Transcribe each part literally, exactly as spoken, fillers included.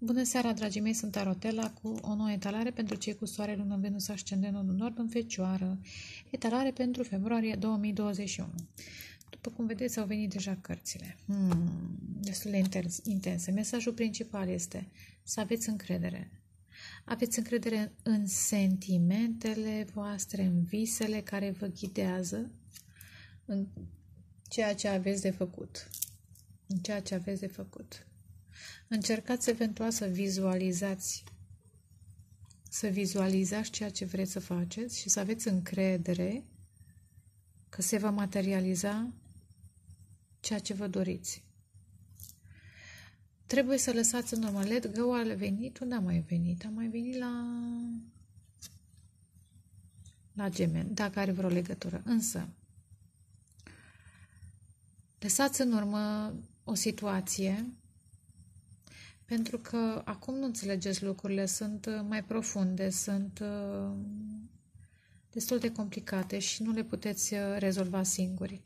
Bună seara, dragii mei, sunt Tarotela cu o nouă etalare pentru cei cu soare, lună, Venus, ascendentul în nord în Fecioară. Etalare pentru februarie două mii douăzeci și unu. După cum vedeți, au venit deja cărțile. Hmm, destul de intense. Mesajul principal este să aveți încredere. Aveți încredere în sentimentele voastre, în visele care vă ghidează, în ceea ce aveți de făcut. În ceea ce aveți de făcut. Încercați eventual să vizualizați, să vizualizați ceea ce vreți să faceți și să aveți încredere că se va materializa ceea ce vă doriți. Trebuie să lăsați în urmă. Let go a venit, unde a mai venit? A mai venit la la Gemeni, dacă are vreo legătură. Însă, lăsați în urmă o situație, pentru că acum nu înțelegeți lucrurile, sunt mai profunde, sunt uh, destul de complicate și nu le puteți rezolva singuri.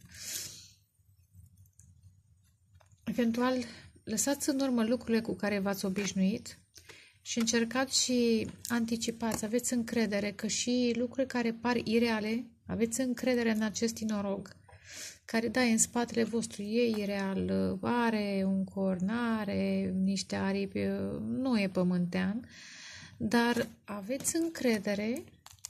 Eventual, lăsați în urmă lucrurile cu care v-ați obișnuit și încercați și anticipați, aveți încredere că și lucruri care par ireale, aveți încredere în acest inorog, care, da, e în spatele vostru, e ireal, are un corn, are niște aripi, nu e pământean, dar aveți încredere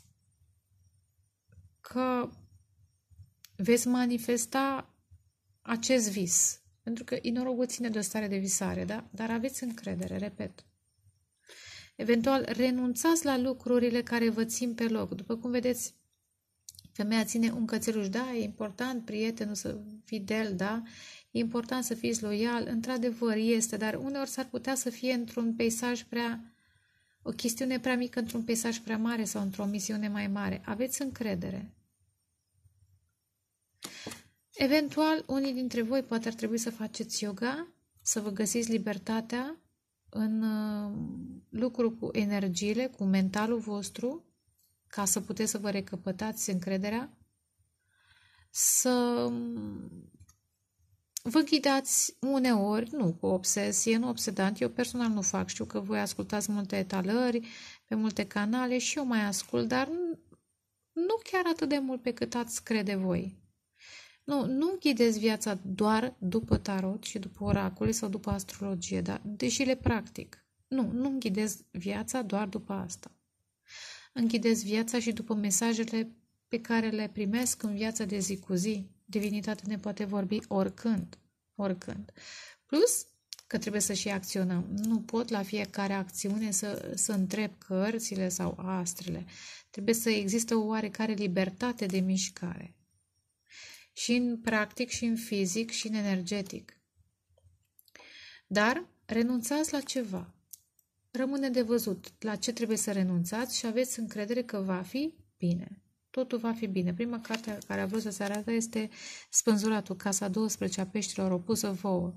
că veți manifesta acest vis. Pentru că inorogul ține de o stare de visare, da? Dar aveți încredere, repet. Eventual, renunțați la lucrurile care vă țin pe loc. După cum vedeți, femeia ține un cățeluș, da, e important, prietenul să fidel, da, e important să fiți loial, într-adevăr este, dar uneori s-ar putea să fie într-un peisaj prea, o chestiune prea mică într-un peisaj prea mare sau într-o misiune mai mare. Aveți încredere. Eventual, unii dintre voi poate ar trebui să faceți yoga, să vă găsiți libertatea în lucru cu energiile, cu mentalul vostru, ca să puteți să vă recăpătați încrederea, să vă ghidați uneori, nu cu obsesie, nu obsedant, eu personal nu fac, știu că voi ascultați multe etalări pe multe canale și eu mai ascult, dar nu chiar atât de mult pe cât ați crede voi. Nu, nu ghideți viața doar după tarot și după oracole sau după astrologie, dar deși le practic. Nu, nu înghidez viața doar după asta. Închideți viața și după mesajele pe care le primesc în viața de zi cu zi. Divinitatea ne poate vorbi oricând, oricând. Plus că trebuie să și acționăm. Nu pot la fiecare acțiune să, să întreb cărțile sau astrele. Trebuie să existe o oarecare libertate de mișcare. Și în practic, și în fizic, și în energetic. Dar renunțați la ceva. Rămâne de văzut la ce trebuie să renunțați și aveți încredere că va fi bine. Totul va fi bine. Prima carte care a vrut să se arate este Spânzuratul, Casa a douăsprezece a peștilor opusă vouă.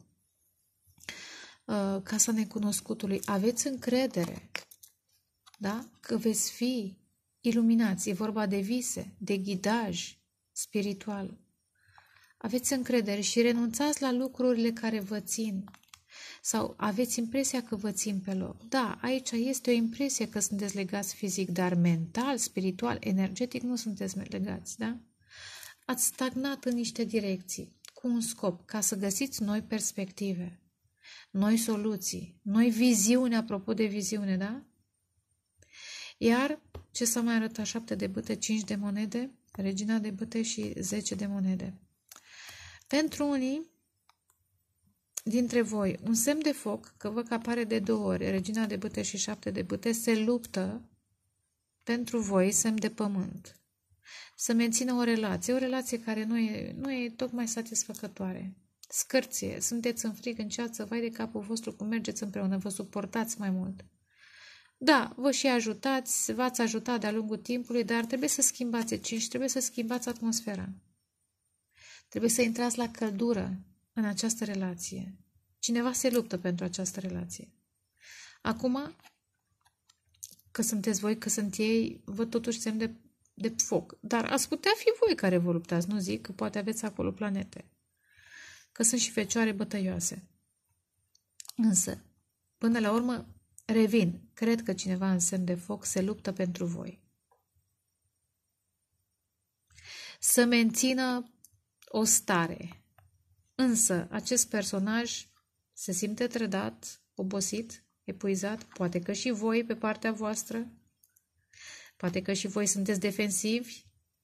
Casa necunoscutului. Aveți încredere, da? Că veți fi iluminați. E vorba de vise, de ghidaj spiritual. Aveți încredere și renunțați la lucrurile care vă țin. Sau aveți impresia că vă țin pe loc. Da, aici este o impresie că sunteți legați fizic, dar mental, spiritual, energetic nu sunteți legați, da? Ați stagnat în niște direcții, cu un scop, ca să găsiți noi perspective, noi soluții, noi viziune, apropo de viziune, da? Iar, ce s-a mai arătat? șapte de bâte, cinci de monede, regina de bâte și zece de monede. Pentru unii dintre voi, un semn de foc, că văd că apare de două ori, regina de bâte și șapte de bâte, se luptă pentru voi, semn de pământ. Să mențină o relație, o relație care nu e, nu e tocmai satisfăcătoare. Scârție, sunteți în frig, în ceață, vai de capul vostru, cum mergeți împreună, vă suportați mai mult. Da, vă și ajutați, v-ați ajutat de-a lungul timpului, dar trebuie să schimbați cinci, trebuie să schimbați atmosfera. Trebuie să intrați la căldură în această relație. Cineva se luptă pentru această relație. Acum, că sunteți voi, că sunt ei, văd totuși semn de, de foc. Dar ați putea fi voi care vă luptați, nu zic, că poate aveți acolo planete. Că sunt și fecioare bătăioase. Însă, până la urmă, Revin, cred că cineva în semn de foc se luptă pentru voi. Să mențină o stare. Însă, acest personaj se simte trădat, obosit, epuizat. Poate că și voi pe partea voastră. Poate că și voi sunteți defensivi.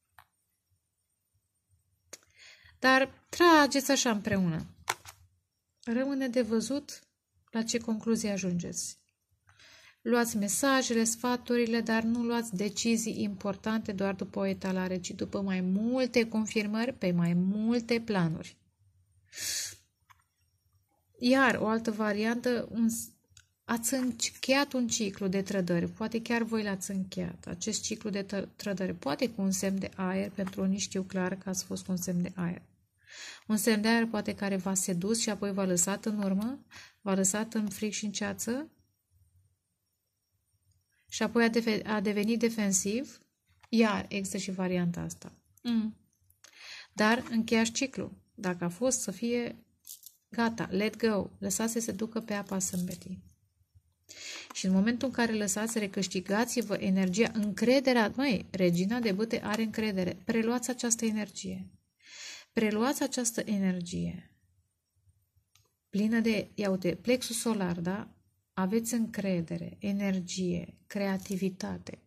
Dar trageți așa împreună. Rămâne de văzut la ce concluzie ajungeți. Luați mesajele, sfaturile, dar nu luați decizii importante doar după o etalare, ci după mai multe confirmări pe mai multe planuri. Iar o altă variantă, un, ați încheiat un ciclu de trădări, poate chiar voi l-ați încheiat, acest ciclu de trădări, poate cu un semn de aer, pentru unii știu clar că ați fost cu un semn de aer. Un semn de aer poate care v-a sedus și apoi v-a lăsat în urmă, v-a lăsat în fric și în ceață și apoi a, deve a devenit defensiv, iar există și varianta asta. Mm. Dar încheiați ciclu. Dacă a fost să fie gata, let go, lăsați să se ducă pe apa sâmbetii. Și în momentul în care lăsați, recâștigați-vă energia, încrederea. Măi, regina de bâte are încredere. Preluați această energie. Preluați această energie plină de, ia uite, plexul solar, da? Aveți încredere, energie, creativitate,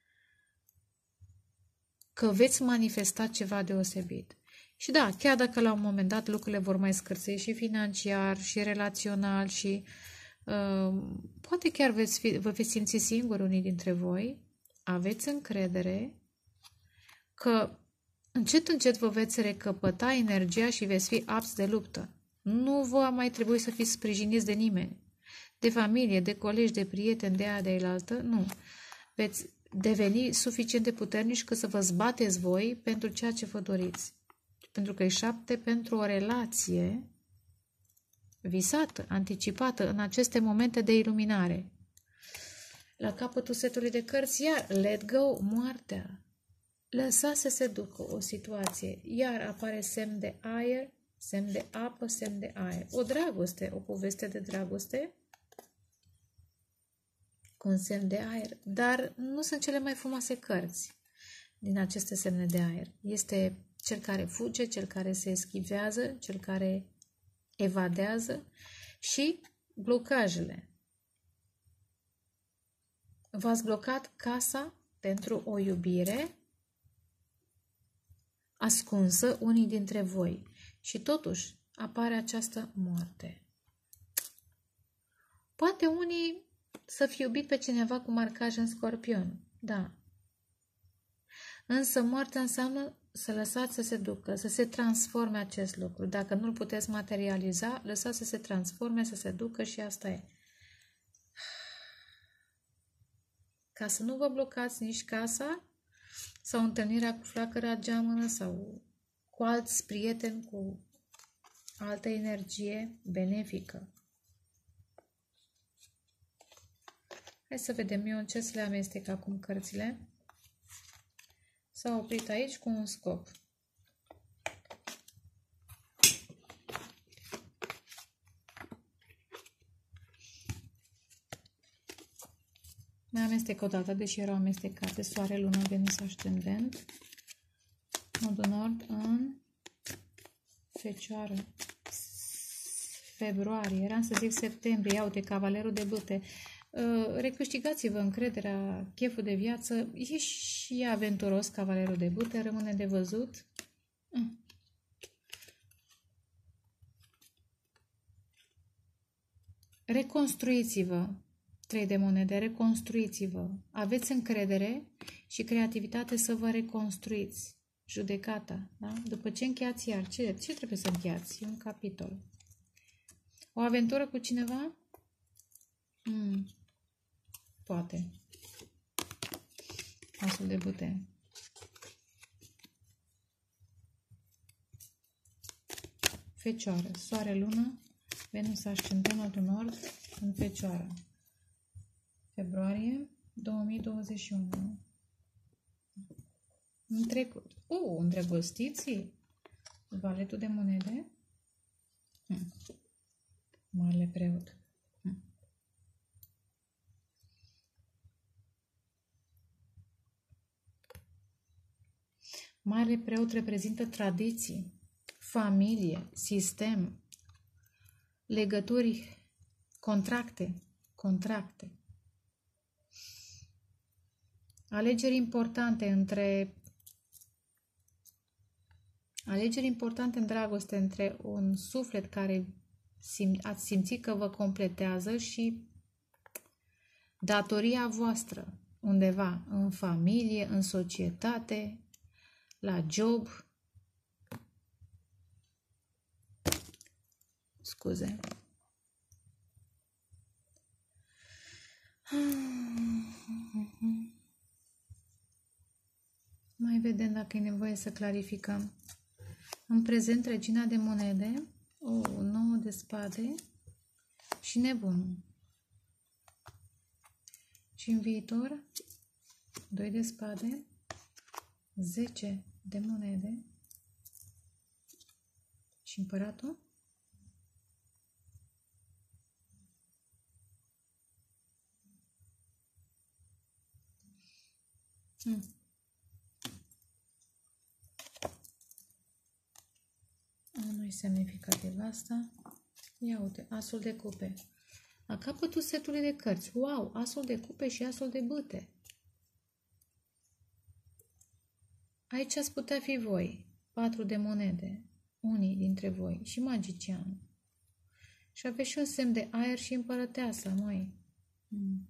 că veți manifesta ceva deosebit. Și da, chiar dacă la un moment dat lucrurile vor mai scârțui și financiar, și relațional, și uh, poate chiar veți fi, vă veți simți singuri unii dintre voi, aveți încredere că încet, încet vă veți recăpăta energia și veți fi apți de luptă. Nu vă mai trebui să fiți sprijiniți de nimeni, de familie, de colegi, de prieteni, de aia, de ailaltă, nu. Veți deveni suficient de puternici ca să vă zbateți voi pentru ceea ce vă doriți. Pentru că e șapte pentru o relație visată, anticipată în aceste momente de iluminare. La capătul setului de cărți, iar let go, moartea. Lăsa să se ducă o situație, iar apare semn de aer, semn de apă, semn de aer. O dragoste, o poveste de dragoste cu un semn de aer, dar nu sunt cele mai frumoase cărți din aceste semne de aer. Este cel care fuge, cel care se eschivează, cel care evadează și blocajele. V-ați blocat casa pentru o iubire ascunsă unii dintre voi și totuși apare această moarte. Poate unii să fi iubit pe cineva cu marcaj în Scorpion, da. Însă moartea înseamnă să lăsați să se ducă, să se transforme acest lucru. Dacă nu-l puteți materializa, lăsați să se transforme, să se ducă și asta e. Ca să nu vă blocați nici casa sau întâlnirea cu flacăra geamănă sau cu alți prieteni, cu altă energie benefică. Hai să vedem eu în ce să le amestec acum cărțile. S-a oprit aici cu un scop. Mai amestec o dată, deși erau amestecate Soare, Lună, Venus, Ascendent. Modul Nord în Fecioară. Februarie. Eram să zic septembrie. Iau de Cavalerul de Bâte. Recâștigați-vă încrederea, cheful de viață. E și aventuros Cavalerul de Bâte, rămâne de văzut. Reconstruiți-vă. Trei de monede, reconstruiți-vă. Aveți încredere și creativitate să vă reconstruiți. Judecata, da? După ce încheiați iar, ce, ce trebuie să încheiați? E un capitol. O aventură cu cineva? Mm. Poate. Asul de Bâte. Fecioară. Soare, Lună, Venus, Ascendent, Nodul Nord în Fecioară. Februarie două mii douăzeci și unu. În trecut. Uh, îndrăgostiții. Valetul de monede. Hm. Marele preot. Hm. Marele preot reprezintă tradiții, familie, sistem, legături, contracte, contracte. Alegeri importante între alegeri importante în dragoste între un suflet care sim, ați simțit că vă completează și datoria voastră undeva în familie, în societate, la job. Scuze. Mai vedem dacă e nevoie să clarificăm. În prezent, regina de monede, o nouă de spade și nebunul. Și în viitor, doi de spade, zece de monede și împăratul. Hmm. Nu-i semnificativ asta. Ia uite, asul de cupe. La capătul setului de cărți. Wow, asul de cupe și asul de bâte. Aici ați putea fi voi. Patru de monede. Unii dintre voi. Și magician. Și aveți și un semn de aer și împărăteasa, măi. Hmm.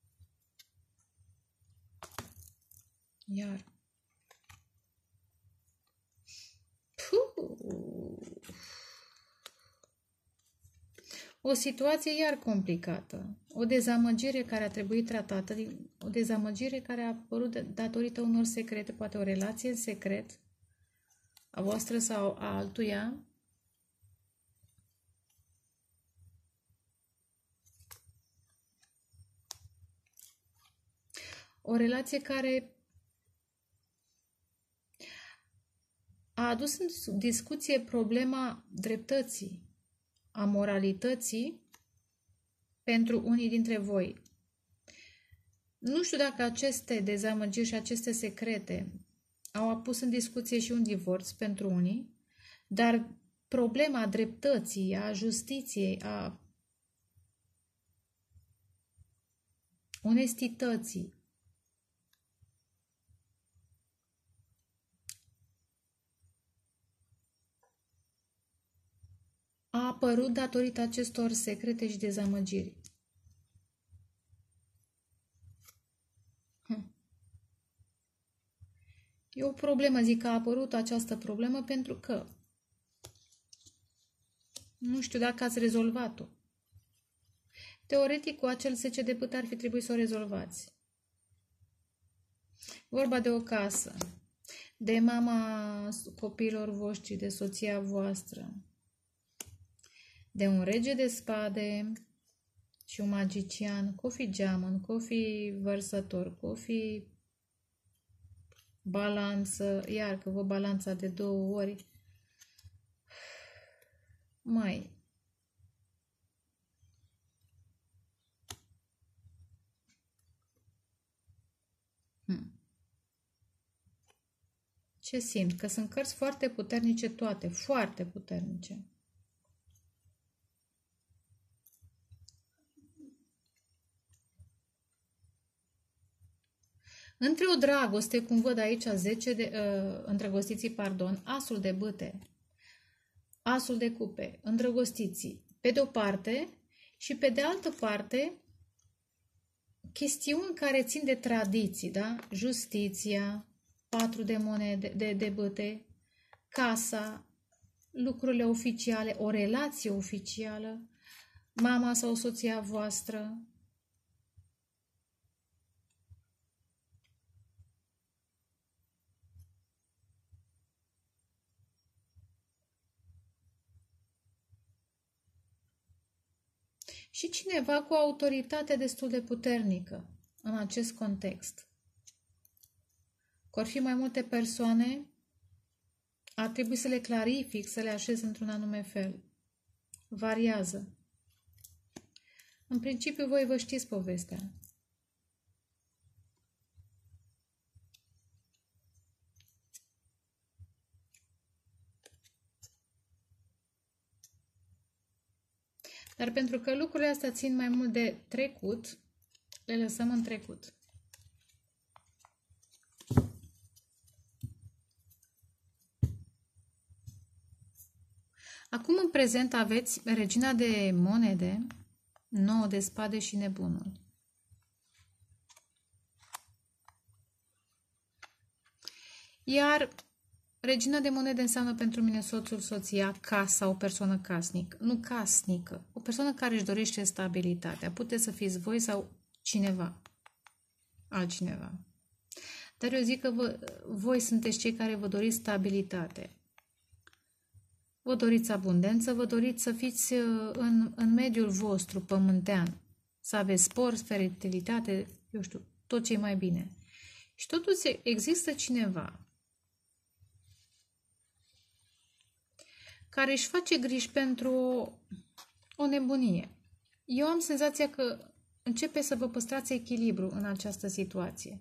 Iar. Puh. O situație iar complicată. O dezamăgire care a trebuit tratată, o dezamăgire care a apărut datorită unor secrete, poate o relație în secret a voastră sau a altuia. O relație care a adus în discuție problema dreptății, a moralității pentru unii dintre voi. Nu știu dacă aceste dezamăgiri și aceste secrete au apus în discuție și un divorț pentru unii, dar problema dreptății, a justiției, a onestității, a apărut datorită acestor secrete și dezamăgiri. Hm. E o problemă, zic că a apărut această problemă pentru că nu știu dacă ați rezolvat-o. Teoretic, cu acel zece de bâte ar fi trebuit să o rezolvați. Vorba de o casă, de mama copiilor voștri, de soția voastră, de un rege de spade și un magician, cu fi geamăn, cu fi vărsător, cu fi balanță, iar că vă balanța de două ori. Mai. Hmm. Ce simt? Că sunt cărți foarte puternice toate, foarte puternice. Între o dragoste, cum văd aici, zece de, uh, îndrăgostiții, pardon, asul de bâte, asul de cupe, îndrăgostiții, pe de o parte, și pe de altă parte, chestiuni care țin de tradiții, da? Justiția, patru de monede, de, de bâte, casa, lucrurile oficiale, o relație oficială, mama sau soția voastră. Și cineva cu o autoritate destul de puternică în acest context. Că or fi mai multe persoane, ar trebui să le clarific, să le așez într-un anume fel. Variază. În principiu, voi vă știți povestea. Dar pentru că lucrurile astea țin mai mult de trecut, le lăsăm în trecut. Acum, în prezent, aveți regina de monede, nouă de spade și nebunul. Iar regina de monede înseamnă pentru mine soțul, soția, casa, o persoană casnică. Nu casnică, o persoană care își dorește stabilitatea. Puteți să fiți voi sau cineva, altcineva. Dar eu zic că vă, voi sunteți cei care vă doriți stabilitate. Vă doriți abundență, vă doriți să fiți în, în mediul vostru pământean, să aveți spor, fertilitate, eu știu, tot ce e mai bine. Și totuși există cineva care își face griji pentru o, o nebunie. Eu am senzația că începe să vă păstrați echilibru în această situație.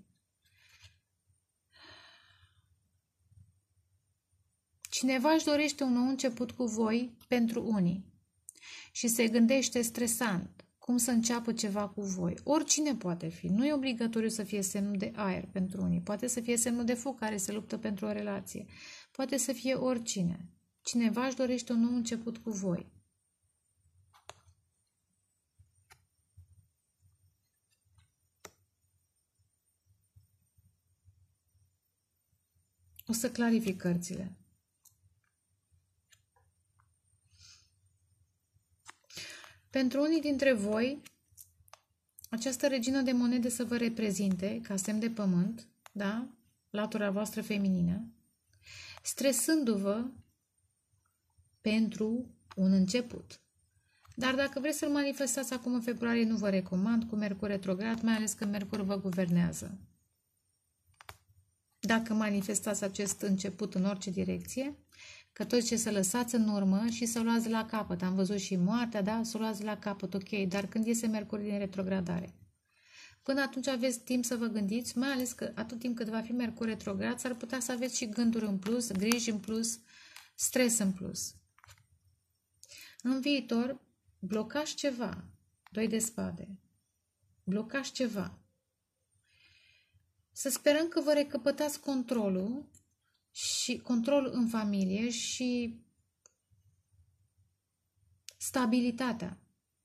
Cineva își dorește un nou început cu voi pentru unii și se gândește stresant cum să înceapă ceva cu voi. Oricine poate fi. Nu e obligatoriu să fie semnul de aer pentru unii. Poate să fie semnul de foc care se luptă pentru o relație. Poate să fie oricine. Cineva își dorește un nou început cu voi. O să clarific cărțile. Pentru unii dintre voi, această regină de monede să vă reprezinte ca semn de pământ, da? Latura voastră feminină, stresându-vă pentru un început. Dar dacă vreți să-l manifestați acum în februarie, nu vă recomand cu Mercur retrograd, mai ales că Mercur vă guvernează. Dacă manifestați acest început în orice direcție, că tot ce să lăsați în urmă și să o luați la capăt. Am văzut și moartea, da? Să o luați la capăt, ok, dar când iese Mercur din retrogradare? Până atunci aveți timp să vă gândiți, mai ales că atât timp cât va fi Mercur retrograd, s-ar putea să aveți și gânduri în plus, griji în plus, stres în plus. În viitor, blocați ceva, doi de spade, blocați ceva. Să sperăm că vă recăpătați controlul și control în familie și stabilitatea.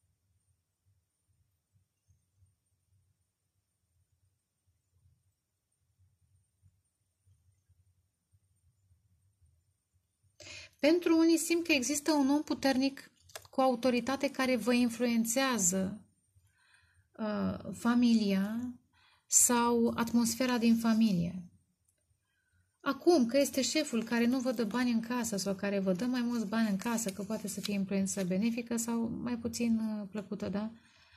Pentru unii simt că există un om puternic cu autoritate care vă influențează uh, familia sau atmosfera din familie. Acum că este șeful care nu vă dă bani în casă sau care vă dă mai mulți bani în casă, că poate să fie influență benefică sau mai puțin uh, plăcută, da?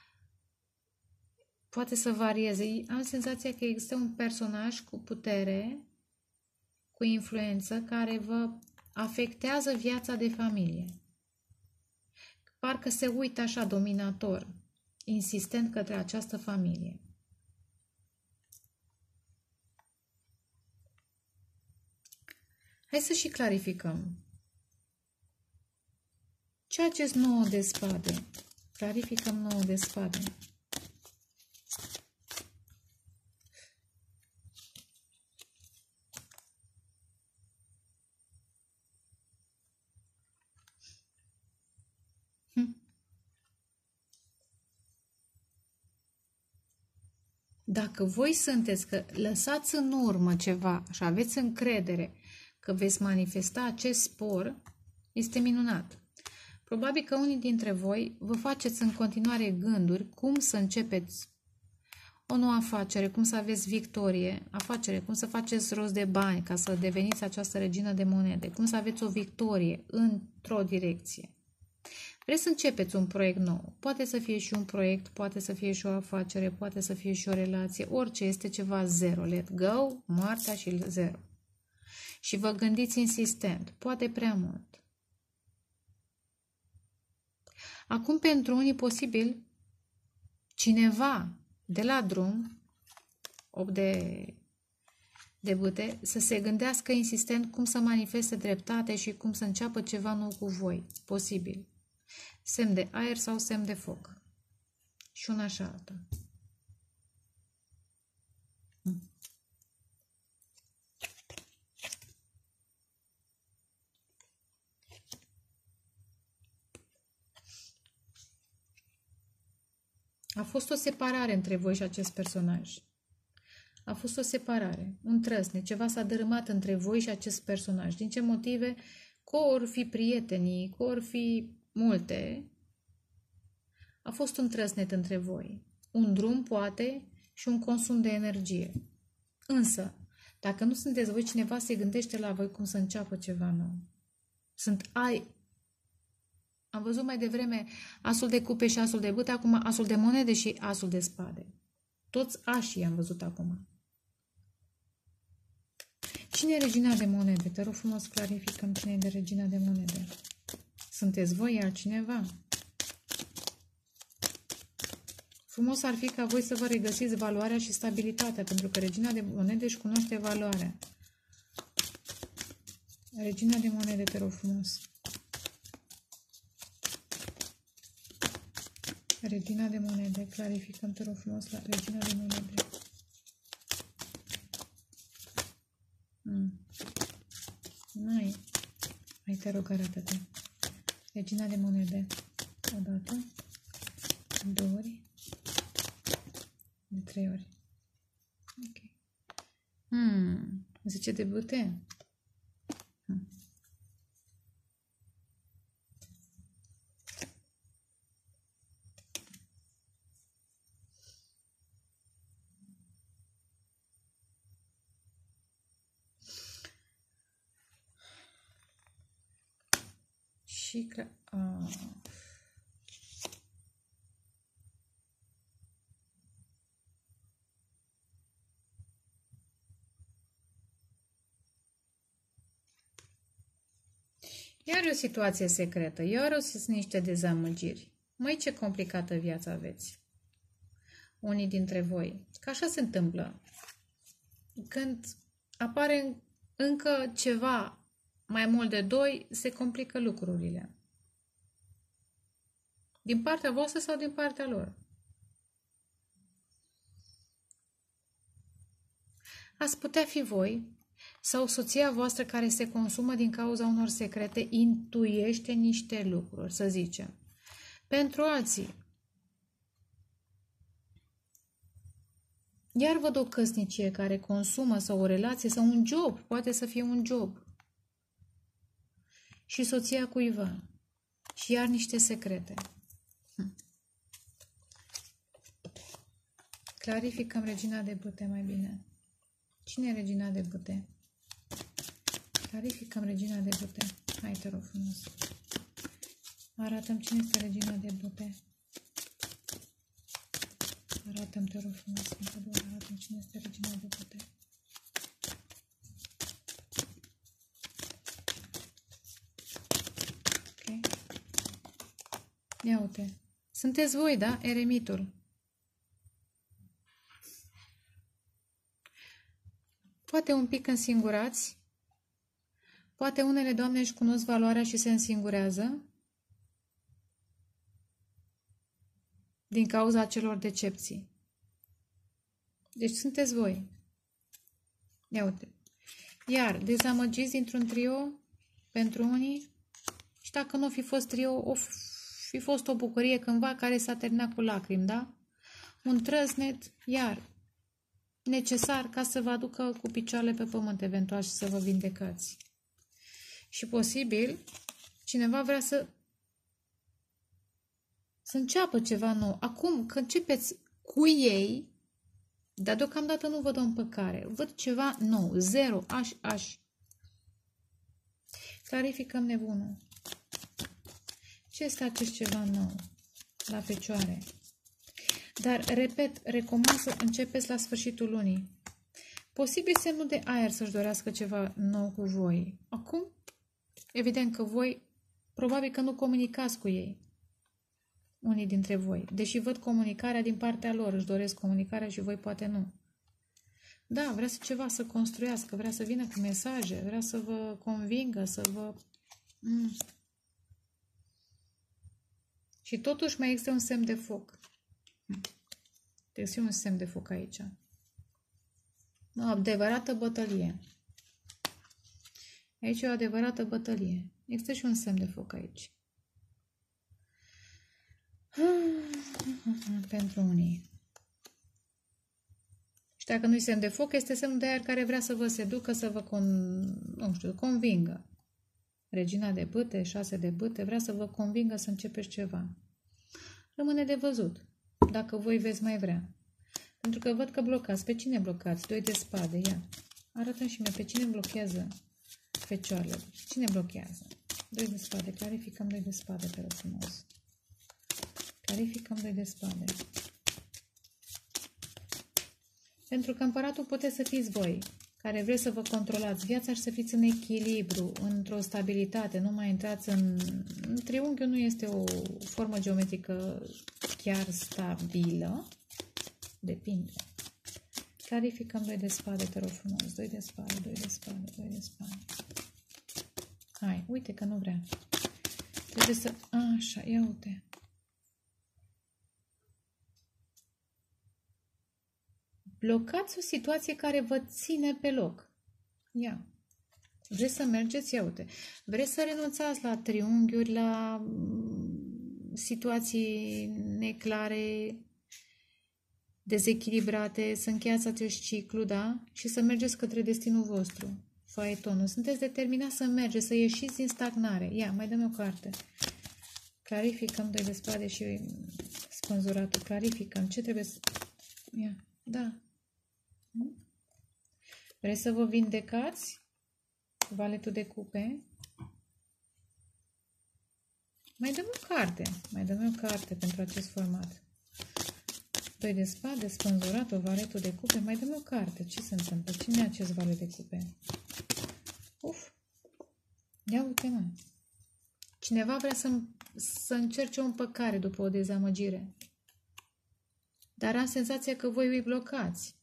Poate să varieze. Am senzația că există un personaj cu putere, cu influență, care vă afectează viața de familie. Parcă se uită așa dominator, insistent către această familie. Hai să și clarificăm. Ce acest nouă de spade? Clarificăm nouă de spade. Hm. Dacă voi sunteți că lăsați în urmă ceva și aveți încredere că veți manifesta acest spor, este minunat. Probabil că unii dintre voi vă faceți în continuare gânduri cum să începeți o nouă afacere, cum să aveți victorie, afacere, cum să faceți rost de bani ca să deveniți această regină de monede, cum să aveți o victorie într-o direcție. Vreți să începeți un proiect nou. Poate să fie și un proiect, poate să fie și o afacere, poate să fie și o relație, orice este ceva zero. Let go, moartea și zero. Și vă gândiți insistent, poate prea mult. Acum, pentru unii posibil, cineva de la drum, opt de, de bâte, să se gândească insistent cum să manifeste dreptate și cum să înceapă ceva nou cu voi. Posibil. Semn de aer sau semn de foc. Și una și alta. A fost o separare între voi și acest personaj. A fost o separare, un trăsne, ceva s-a dărâmat între voi și acest personaj. Din ce motive? Că ori fi prietenii, că ori fi multe. A fost un trăsnet între voi. Un drum, poate, și un consum de energie. Însă, dacă nu sunteți voi, cineva se gândește la voi cum să înceapă ceva nou. Sunt ai... Am văzut mai devreme asul de cupe și asul de bâte, acum asul de monede și asul de spade. Toți așii am văzut acum. Cine e regina de monede? Te rog frumos, clarificăm cine e de regina de monede. Sunteți voi, altcineva? Frumos ar fi ca voi să vă regăsiți valoarea și stabilitatea, pentru că regina de monede își cunoaște valoarea. Regina de monede, te rog frumos. Regina de monede, clarificăm, te rog frumos, la regina de monede. Hmm. Mai, mai te rog, arată-te. Regina de monede. O dată, două ori, de trei ori. Ok. Hmm. Zice de bâte? Hmm. Și uh. Iar o situație secretă, iar o sunt niște dezamăgiri. Măi, ce complicată viață aveți. Unii dintre voi. Că așa se întâmplă. Când apare încă ceva mai mult de doi, se complică lucrurile. Din partea voastră sau din partea lor. Ați putea fi voi sau soția voastră care se consumă din cauza unor secrete, intuiește niște lucruri, să zicem. Pentru alții, iar văd o căsnicie care consumă sau o relație sau un job, poate să fie un job. Și soția cuiva. Și iar niște secrete. Hm. Clarificăm regina de bâte mai bine. Cine e regina de bâte? Clarificăm regina de bâte. Hai, te rog frumos. Arată-mi cine este regina de bâte. Arată-mi, te rog frumos. Arată-mi cine este regina de bâte. Ok. Ia uite. Sunteți voi, da? Eremitul. Poate un pic însingurați. Poate unele doamne își cunosc valoarea și se însingurează din cauza acelor decepții. Deci sunteți voi. Ia uite. Iar dezamăgiți dintr-un trio pentru unii și dacă nu fi fost trio, o fi fost o bucurie cândva care s-a terminat cu lacrimi, da? Un trăsnet, iar necesar ca să vă aducă cu picioarele pe pământ eventual și să vă vindecați. Și posibil, cineva vrea să să înceapă ceva nou. Acum, când începeți cu ei, dar deocamdată nu văd o împăcare. Văd ceva nou. Zero. Aș, aș. Clarificăm nebunul. Ce este acest ceva nou? La picioare. Dar, repet, recomand să începeți la sfârșitul lunii. Posibil semnul de aer să-și dorească ceva nou cu voi. Acum, evident că voi, probabil că nu comunicați cu ei. Unii dintre voi. Deși văd comunicarea din partea lor, își doresc comunicarea și voi poate nu. Da, vrea să ceva să construiască, vrea să vină cu mesaje, vrea să vă convingă, să vă... Mm. Și totuși mai există un semn de foc. Este un semn de foc aici. O adevărată bătălie. Aici e o adevărată bătălie. Există și un semn de foc aici. Pentru unii. Și dacă nu-i semn de foc, este semnul de aer care vrea să vă seducă, să vă con... nu știu, convingă. Regina de bâte, șase de bâte, vrea să vă convingă să începeți ceva. Rămâne de văzut, dacă voi veți mai vrea. Pentru că văd că blocați. Pe cine blocați? Doi de spade, ia. Arată-mi și mie pe cine blochează fecioarele. Cine blochează? Doi de spade, clarificăm doi de spade, pe rog frumos. Clarificăm doi de spade. Pentru că împăratul puteți să fiți voi, care vreți să vă controlați viața și să fiți în echilibru, într-o stabilitate, nu mai intrați în... Triunghiul nu este o formă geometrică chiar stabilă, depinde. Clarificăm doi de spade, te rog frumos, doi de spade, doi de spade, doi de spade. Hai, uite că nu vrea. Trebuie să... Așa, ia uite. Blocați o situație care vă ține pe loc. Ia. Vreți să mergeți? Ia uite. Vreți să renunțați la triunghiuri, la situații neclare, dezechilibrate, să încheiați acest ciclu, da? Și să mergeți către destinul vostru. Faetonul. Sunteți determinați să mergeți, să ieșiți din stagnare. Ia, mai dăm o carte. Clarificăm doi de spade și spânzuratul. Clarificăm. Ce trebuie să... Ia. Da. Vreți să vă vindecați? Valetul de cupe. Mai dăm o carte. Mai dăm o carte pentru acest format. Doi de spade, spânzuratul, valetul de cupe. Mai dăm o carte. Ce se întâmplă? Cine e acest valet de cupe? Uf. Ia uite, mă. Cineva vrea să, să încerce o împăcare după o dezamăgire. Dar am senzația că voi îi blocați.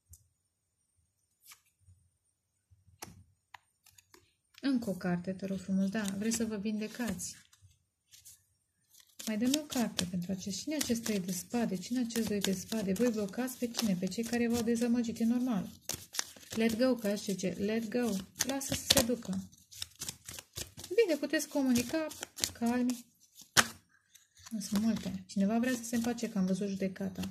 Încă o carte, te rog frumos. Da, vreți să vă vindecați. Mai dăm o carte pentru acest. Cine acest trei de spade? Cine acest doi de spade? Voi blocați pe cine? Pe cei care v-au dezamăgit. E normal. Let go, ca așa ce. Let go. Lasă să se ducă. Bine, puteți comunica calmi. Nu sunt multe. Cineva vrea să se împace, că am văzut judecata.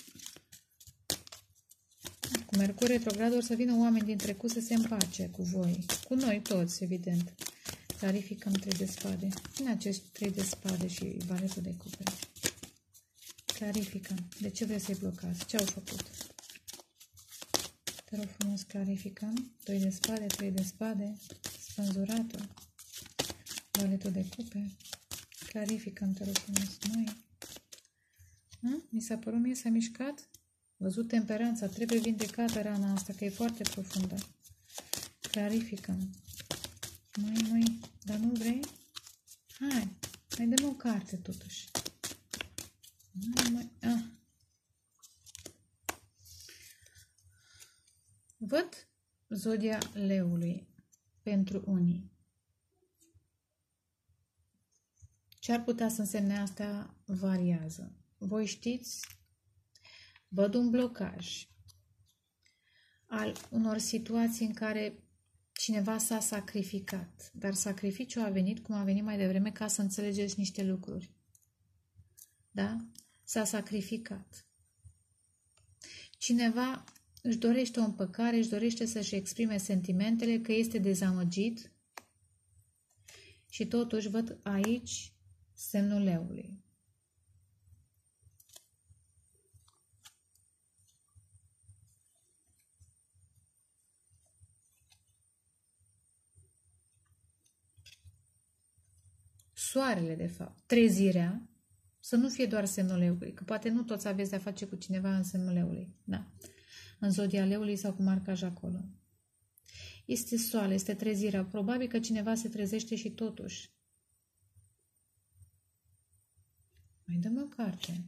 Cu Mercur retrograd or să vină oameni din trecut să se împace cu voi. Cu noi toți, evident. Clarificăm trei de spade. În acești trei de spade și valetul de cupe. Clarificăm. De ce vreți să-i blocați? Ce au făcut? Te rog frumos, clarificăm. doi de spade, trei de spade, spânzuratul, valetul de cupe. Clarificăm, te rog frumos, noi. Hm? Mi s-a părut mie, s-a mișcat? Văzut temperanța, trebuie vindecată rana asta, că e foarte profundă. Clarificăm. Mai, mai, dar nu vrei? Hai, mai dăm o carte totuși. Mai, mai, ah. Văd zodia leului pentru unii. Ce ar putea să însemne asta variază. Voi știți, văd un blocaj al unor situații în care cineva s-a sacrificat, dar sacrificiul a venit, cum a venit mai devreme, ca să înțelegeți niște lucruri. Da? S-a sacrificat. Cineva își dorește o împăcare, își dorește să-și exprime sentimentele, că este dezamăgit și totuși văd aici semnul leului. Soarele, de fapt, trezirea, să nu fie doar semnul leului, că poate nu toți aveți de-a face cu cineva în semnul leului, da, în zodia leului sau cu marcaj acolo. Este soare, este trezirea, probabil că cineva se trezește și totuși. Mai dăm o carte.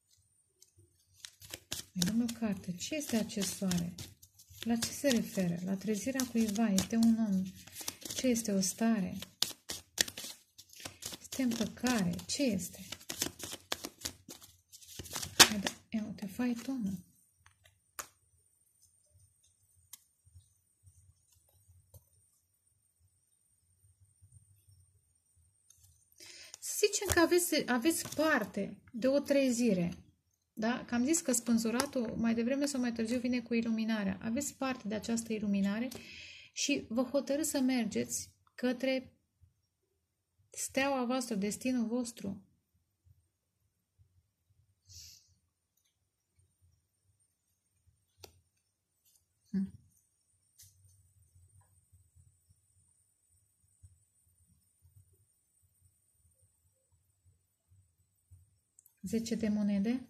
Mai dăm o carte. Ce este acest soare? La ce se referă? La trezirea cuiva, este un om. Ce este o stare? Este împăcare. Ce este? faetonul. Să zicem că aveți, aveți parte de o trezire. Da? Că am zis că spânzuratul mai devreme sau mai târziu vine cu iluminarea. Aveți parte de această iluminare și vă hotărâți să mergeți către steaua voastră, destinul vostru. Hm. zece de monede.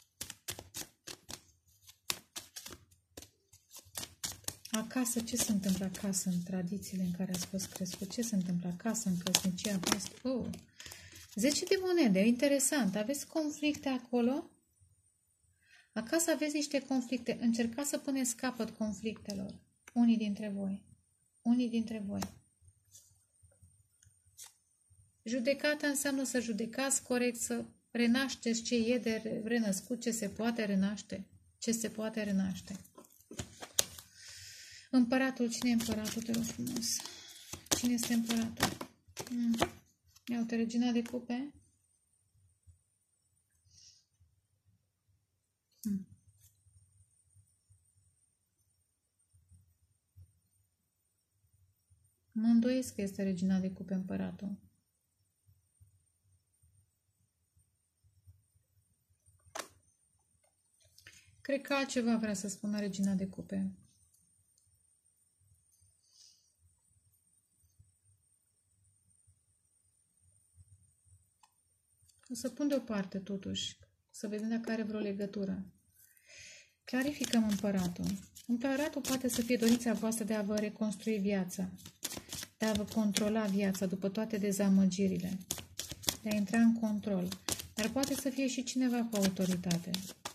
Acasă, ce se întâmplă acasă în tradițiile în care ați fost crescut? Ce se întâmplă acasă în căsnicia voastră? Oh. zece de monede, interesant. Aveți conflicte acolo? Acasă aveți niște conflicte. Încercați să puneți capăt conflictelor. Unii dintre voi. Unii dintre voi. Judecata înseamnă să judecați corect, să renașteți ce e de renăscut, ce se poate renaște. Ce se poate renaște. Împăratul, cine e împăratul? Te rog frumos. Cine este împăratul? Mm. Ia uite, regina de cupe. Mm. Mă îndoiesc că este regina de cupe împăratul. Cred că altceva vrea să spună regina de cupe. O să pun deoparte totuși, să vedem dacă are vreo legătură. Clarificăm împăratul. Împăratul poate să fie dorința voastră de a vă reconstrui viața, de a vă controla viața după toate dezamăgirile, de a intra în control. Dar poate să fie și cineva cu autoritate.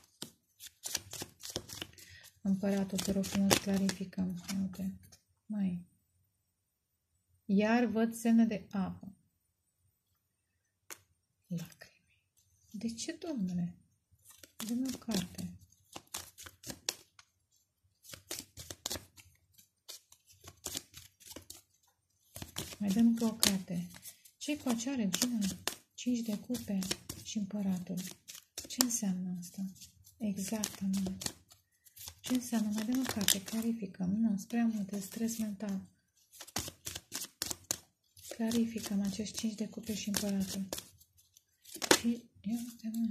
Împăratul, te rog frumos, clarificăm. Uite. Mai. Iar văd semne de apă. Lacrimi. De ce, domnule? Dă-mi o carte. Mai dăm cu o carte. Ce-i cu acea regină? Cinci de cupe și împăratul. Ce înseamnă asta? Exact, anume. Ce înseamnă? Mai dăm o carte. Clarificăm. Nu, spre multe. Stres mental. Clarificăm acești cinci de cupe și împăratul. Și, ia uite, mă.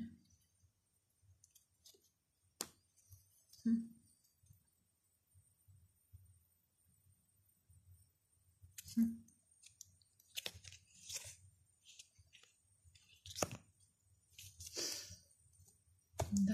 Hm. Hm. Da.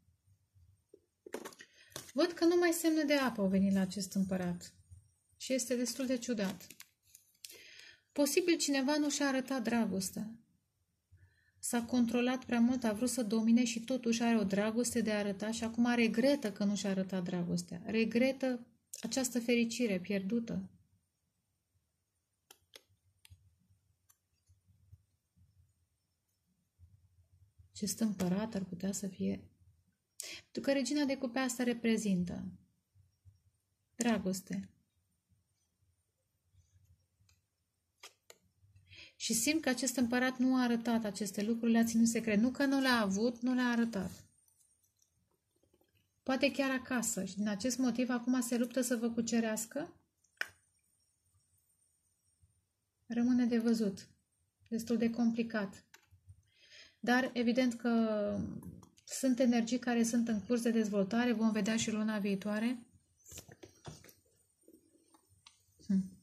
Văd că numai semne de apă au venit la acest împărat. Și este destul de ciudat. Posibil cineva nu și-a arătat dragostea. S-a controlat prea mult, a vrut să domine și totuși are o dragoste de a arăta și acum regretă că nu și-a arătat dragostea. Regretă această fericire pierdută. Acest împărat ar putea să fie... Pentru că regina de cupe asta reprezintă dragoste. Și simt că acest împărat nu a arătat aceste lucruri, le-a ținut secret. Nu că nu le-a avut, nu le-a arătat. Poate chiar acasă. Și din acest motiv acum se luptă să vă cucerească. Rămâne de văzut. Destul de complicat. Dar evident că sunt energii care sunt în curs de dezvoltare. Vom vedea și luna viitoare. Hm.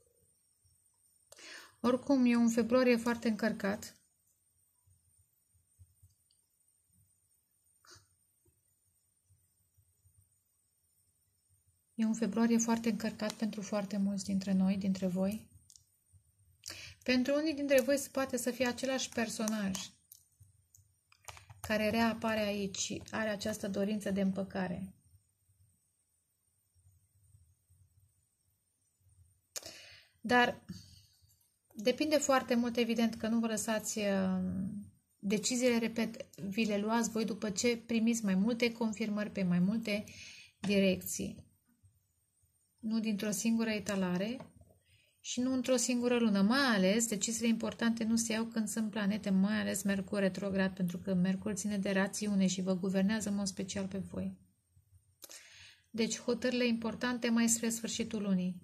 Oricum, e un februarie foarte încărcat. E un februarie foarte încărcat pentru foarte mulți dintre noi, dintre voi. Pentru unii dintre voi se poate să fie același personaj care reapare aici și are această dorință de împăcare. Dar depinde foarte mult, evident, că nu vă lăsați deciziile, repet, vi le luați voi după ce primiți mai multe confirmări pe mai multe direcții. Nu dintr-o singură etalare și nu într-o singură lună. Mai ales, deciziile importante nu se iau când sunt planete, mai ales Mercur retrograd, pentru că Mercur ține de rațiune și vă guvernează în mod special pe voi. Deci, hotărârile importante mai spre sfârșitul lunii.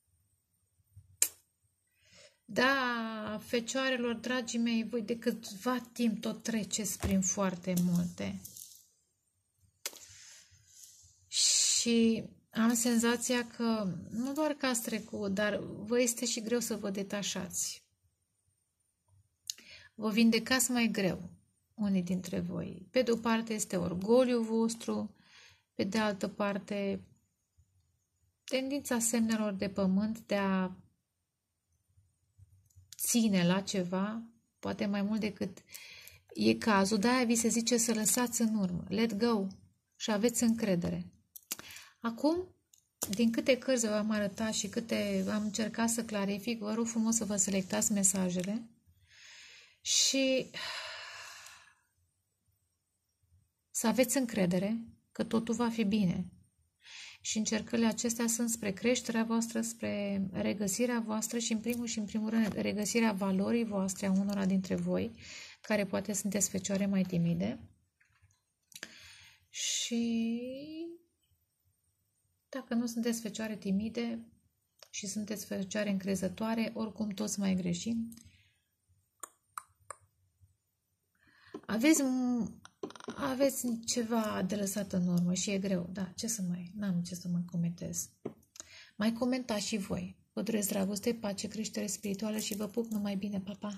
Da, fecioarelor, dragii mei, voi de câtva timp tot treceți prin foarte multe. Și am senzația că, nu doar că ați trecut, dar vă este și greu să vă detașați. Vă vindecați mai greu, unii dintre voi. Pe de o parte este orgoliul vostru, pe de altă parte tendința semnelor de pământ de a ține la ceva, poate mai mult decât e cazul, de-aia vi se zice să lăsați în urmă, let go și aveți încredere. Acum, din câte cărți v-am arătat și câte am încercat să clarific, vă rog frumos să vă selectați mesajele și să aveți încredere că totul va fi bine. Și încercările acestea sunt spre creșterea voastră, spre regăsirea voastră și, în primul și în primul rând, regăsirea valorii voastre a unora dintre voi, care poate sunteți fecioare mai timide. Și dacă nu sunteți fecioare timide și sunteți fecioare încrezătoare, oricum toți mai greșim. Aveți, aveți ceva de lăsat în urmă și e greu. Da, ce să mai... N-am ce să mă comentez. Mai comentați și voi. Vă doresc dragoste, pace, creștere spirituală și vă pup numai bine. Pa, pa!